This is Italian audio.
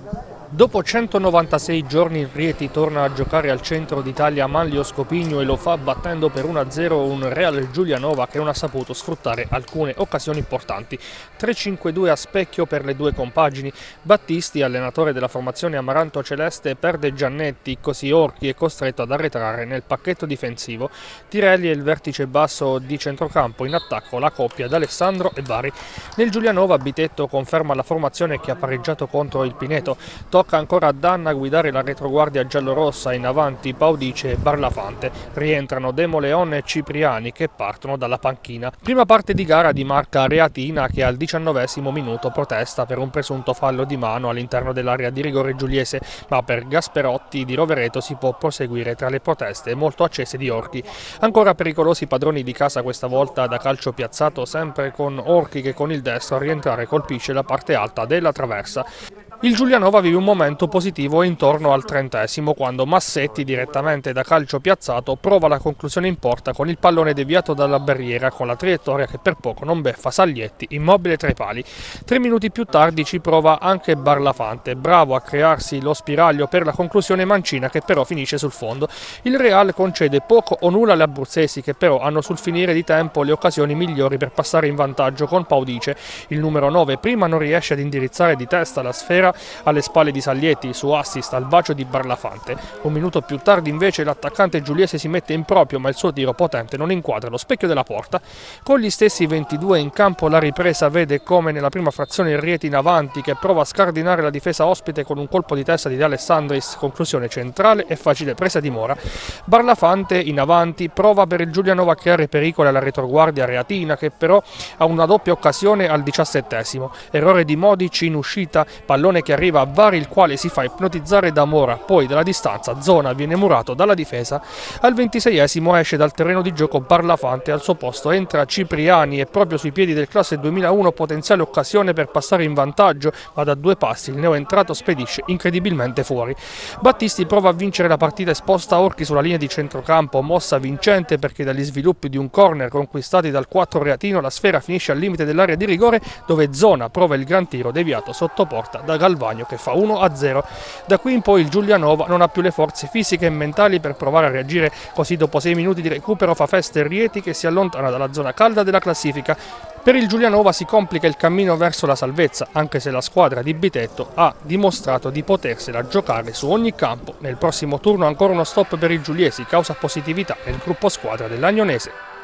Dopo 196 giorni il Rieti torna a giocare al centro d'Italia a Manlio Scopigno e lo fa battendo per 1-0 un Real Giulianova che non ha saputo sfruttare alcune occasioni importanti. 3-5-2 a specchio per le due compagini. Battisti, allenatore della formazione Amaranto Celeste, perde Giannetti, così Orchi è costretto ad arretrare nel pacchetto difensivo. Tirelli è il vertice basso di centrocampo, in attacco la coppia d'Alessandro e Bari. Nel Giulianova Bitetto conferma la formazione che ha pareggiato contro il Pineto. Tocca ancora a Danna guidare la retroguardia giallorossa, in avanti Paudice e Barlafante. Rientrano Demoleon e Cipriani che partono dalla panchina. Prima parte di gara di marca Reatina che al 19° minuto protesta per un presunto fallo di mano all'interno dell'area di rigore giuliese, ma per Gasperotti di Rovereto si può proseguire tra le proteste molto accese di Orchi. Ancora pericolosi padroni di casa questa volta da calcio piazzato, sempre con Orchi che con il destro a rientrare colpisce la parte alta della traversa. Il Giulianova vive un momento positivo intorno al 30° quando Massetti direttamente da calcio piazzato prova la conclusione in porta con il pallone deviato dalla barriera con la traiettoria che per poco non beffa Saglietti immobile tra i pali. 3 minuti più tardi ci prova anche Barlafante, bravo a crearsi lo spiraglio per la conclusione mancina che però finisce sul fondo. Il Real concede poco o nulla alle abruzzesi che però hanno sul finire di tempo le occasioni migliori per passare in vantaggio con Paudice. Il numero 9 prima non riesce ad indirizzare di testa la sfera alle spalle di Saglietti su assist al bacio di Barlafante. Un minuto più tardi invece l'attaccante giuliese si mette in proprio ma il suo tiro potente non inquadra lo specchio della porta. Con gli stessi 22 in campo la ripresa vede come nella prima frazione il Rieti in avanti che prova a scardinare la difesa ospite con un colpo di testa di De Alessandris, conclusione centrale e facile presa di Mora. Barlafante in avanti prova per il Giulianova a creare pericoli alla retroguardia reatina che però ha una doppia occasione al 17°. Errore di Modic in uscita, pallone che arriva a Vari il quale si fa ipnotizzare da Mora, poi dalla distanza Zona viene murato dalla difesa. Al 26° esce dal terreno di gioco Barlafante, al suo posto entra Cipriani e proprio sui piedi del classe 2001 potenziale occasione per passare in vantaggio, ma da 2 passi il neoentrato spedisce incredibilmente fuori. Battisti prova a vincere la partita esposta Orchi sulla linea di centrocampo, mossa vincente perché dagli sviluppi di un corner conquistati dal 4 reatino la sfera finisce al limite dell'area di rigore dove Zona prova il gran tiro deviato sotto porta da Galvagno che fa 1-0. Da qui in poi il Giulianova non ha più le forze fisiche e mentali per provare a reagire, così dopo 6 minuti di recupero fa festa il Rieti che si allontana dalla zona calda della classifica. Per il Giulianova si complica il cammino verso la salvezza, anche se la squadra di Bitetto ha dimostrato di potersela giocare su ogni campo. Nel prossimo turno ancora uno stop per i giuliesi, causa positività nel gruppo squadra dell'Agnonese.